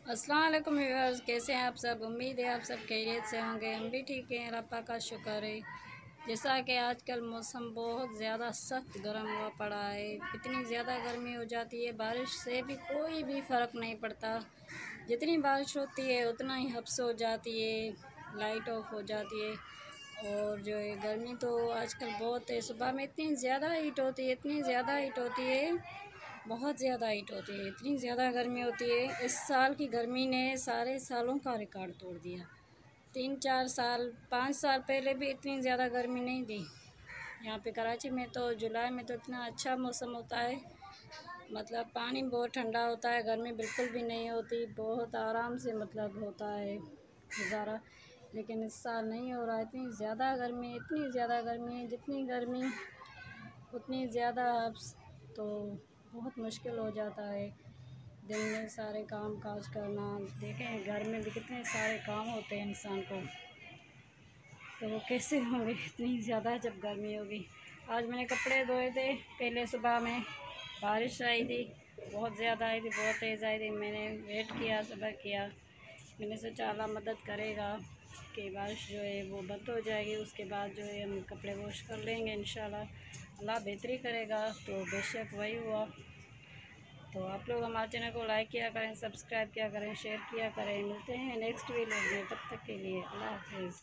अस्सलाम वालेकुम व्यूअर्स, कैसे हैं आप सब। उम्मीद है आप सब खैरियत से होंगे। हम भी ठीक हैं, अल्लाह पाक का शुक्र है। जैसा कि आजकल मौसम बहुत ज़्यादा सख्त गर्म हुआ पड़ा है। इतनी ज़्यादा गर्मी हो जाती है, बारिश से भी कोई भी फ़र्क नहीं पड़ता। जितनी बारिश होती है उतना ही हब्स हो जाती है, लाइट ऑफ हो जाती है। और जो है गर्मी तो आजकल बहुत है। सुबह में इतनी ज़्यादा हीट होती है, इतनी ज़्यादा हीट होती है, बहुत ज़्यादा हीट होती है, इतनी ज़्यादा गर्मी होती है। इस साल की गर्मी ने सारे सालों का रिकॉर्ड तोड़ दिया। 3-4 साल 5 साल पहले भी इतनी ज़्यादा गर्मी नहीं थी। यहाँ पे कराची में तो जुलाई में तो इतना अच्छा मौसम होता है, मतलब पानी बहुत ठंडा होता है, गर्मी बिल्कुल भी नहीं होती, बहुत आराम से मतलब होता है गुजारा। लेकिन इस साल नहीं हो रहा। इतनी ज़्यादा गर्मी, इतनी ज़्यादा गर्मी है, जितनी गर्मी उतनी ज़्यादा तो बहुत मुश्किल हो जाता है दिन में सारे काम काज करना। देखें घर में भी कितने सारे काम होते हैं इंसान को, तो वो कैसे होंगे इतनी ज़्यादा जब गर्मी होगी। आज मैंने कपड़े धोए थे, पहले सुबह में बारिश आई थी, बहुत ज़्यादा आई थी, बहुत तेज़ आई थी। मैंने वेट किया, सब्र किया। मैंने सोचा अल्लाह मदद करेगा कि बारिश जो है वो बंद हो जाएगी, उसके बाद जो है हम कपड़े वॉश कर लेंगे इंशाल्लाह। अल्लाह बेहतरी करेगा। तो बेशक वही हुआ। तो आप लोग हमारे चैनल को लाइक किया करें, सब्सक्राइब किया करें, शेयर किया करें। मिलते हैं नेक्स्ट वीडियो में, तब तक के लिए अल्लाह हाफ़िज़।